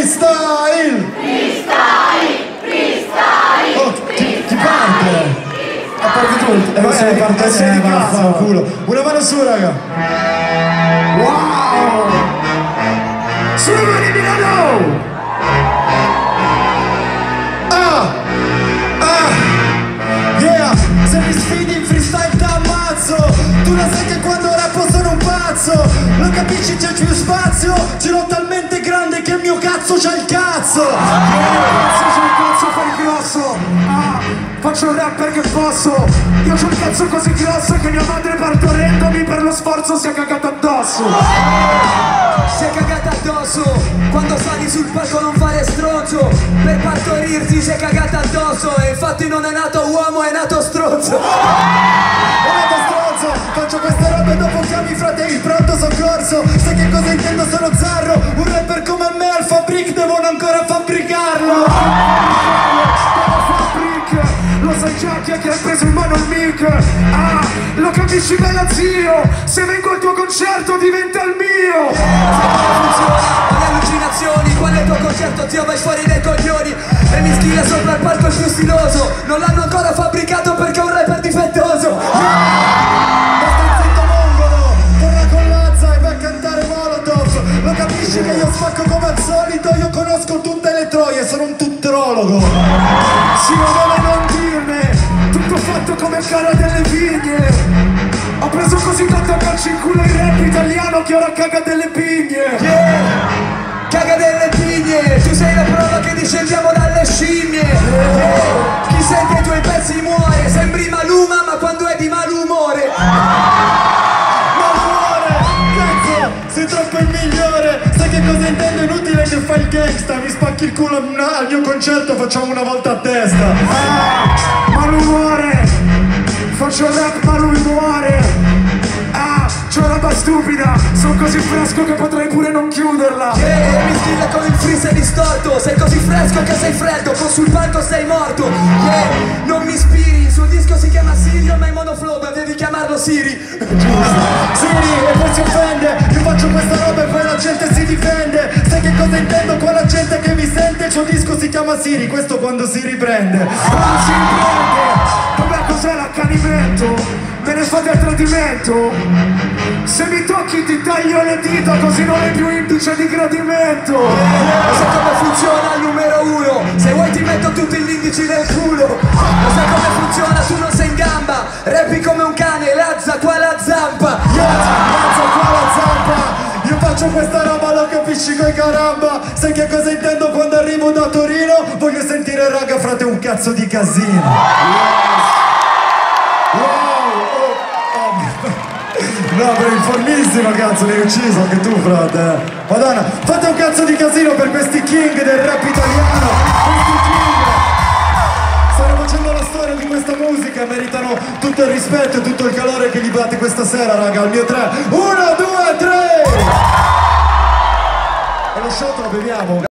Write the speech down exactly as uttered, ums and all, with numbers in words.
freestyle! Freestyle! Freestyle! Oh, chi, chi parte? A parte tu, eh, eh, parte eh, sei di cazzo, culo. Una mano su, raga. Wow! Sulle mani Milano! Ah! Ah! Yeah! Se mi sfidi in freestyle t'ammazzo. Tu lo sai che quando rappo sono un pazzo. Lo capisci, c'è più spazio. Ce l'ho talmente grande che il mio cazzo c'ha il cazzo. Cazzo c'ho il cazzo fai grosso. Ah, faccio il rapper che posso. Io c'ho il cazzo così grosso che mia madre partorendomi per lo sforzo si è cagata addosso. Si è cagata addosso. Quando sali sul palco non fare stronzo. Per partorirti si è cagata addosso. E infatti non è nato uomo, è nato stronzo. È nato stronzo. Faccio queste robe dopo chiami fratelli pronto soccorso. Sai che cosa intendo, sono zarro. Un rapper come me al Fabric devono ancora fabbricarlo. Fabric, lo sai già chi è che ha preso in mano il mic. Ah, lo capisci bella zio. Se vengo al tuo concerto diventa il mio. Le allucinazioni, quando è il tuo concerto zio vai fuori dai coglioni. E mi schilla sopra il palco il più stiloso. Non l'hanno ancora fabbricato perché è un rapper difettoso. Basta zitto mongolo. Torna con Lazza e vai a cantare Molotov. Lo capisci che io spacco come al solito. Io conosco tutte le troie, sono un tutterologo. Si vuole non dirne. Tutto fatto come cara delle vigne. Ho preso così tanto calcio in culo il rap italiano che ora caga delle pigne. Yeah. Caga delle pigne. Tu sei la prova che discendiamo dalle scimmie. Yeah. Chi sente i tuoi pezzi muore. Sembri Maluma ma quando è di malumore. Malumore, cazzo, sei troppo il migliore. Sai che cosa intendo? Inutile che fai il gangsta. Mi spacchi il culo al mio concerto, facciamo una volta a testa. Ah, malumore. Faccio il rap ma lui muore. Ah, c'ho roba stupida. Sono così fresco che potrei pure non chiuderla. Yeah, mi stilla con il freestyle distorto. Sei così fresco che sei freddo. Con sul palco sei morto. Yeah, non mi ispiri. Il suo disco si chiama Sirio ma è monoflow. Devi chiamarlo Siri. Siri, e poi si offende. Io faccio questa roba e poi la gente si difende. Sai che cosa intendo con la gente che mi sente? Il suo disco si chiama Siri. Questo quando si riprende. Quando si riprende. Vabbè, cos'è l'accanimento? Me ne fate il tradimento. Se mi tocchi ti taglio le dita così non hai più indice di gradimento. Lo sai come funziona il numero uno. Se vuoi ti metto tutti gli indici nel culo. Lo sai come funziona, tu non sei in gamba. Rappi come un cane, lazza qua la zampa. Lazza qua la zampa. Io faccio questa roba, lo capisci coi caramba. Sai che cosa intendo quando arrivo da Torino? Voglio sentire raga frate un cazzo di casino. Yes. Wow, oh, oh. No, per informissimo cazzo, mi hai ucciso anche tu frate. Madonna, fate un cazzo di casino per questi king del rap italiano. Questi king stanno facendo la storia di questa musica, meritano tutto il rispetto e tutto il calore che gli date questa sera raga. Al mio tre, uno, due, tre. E lo shot lo beviamo.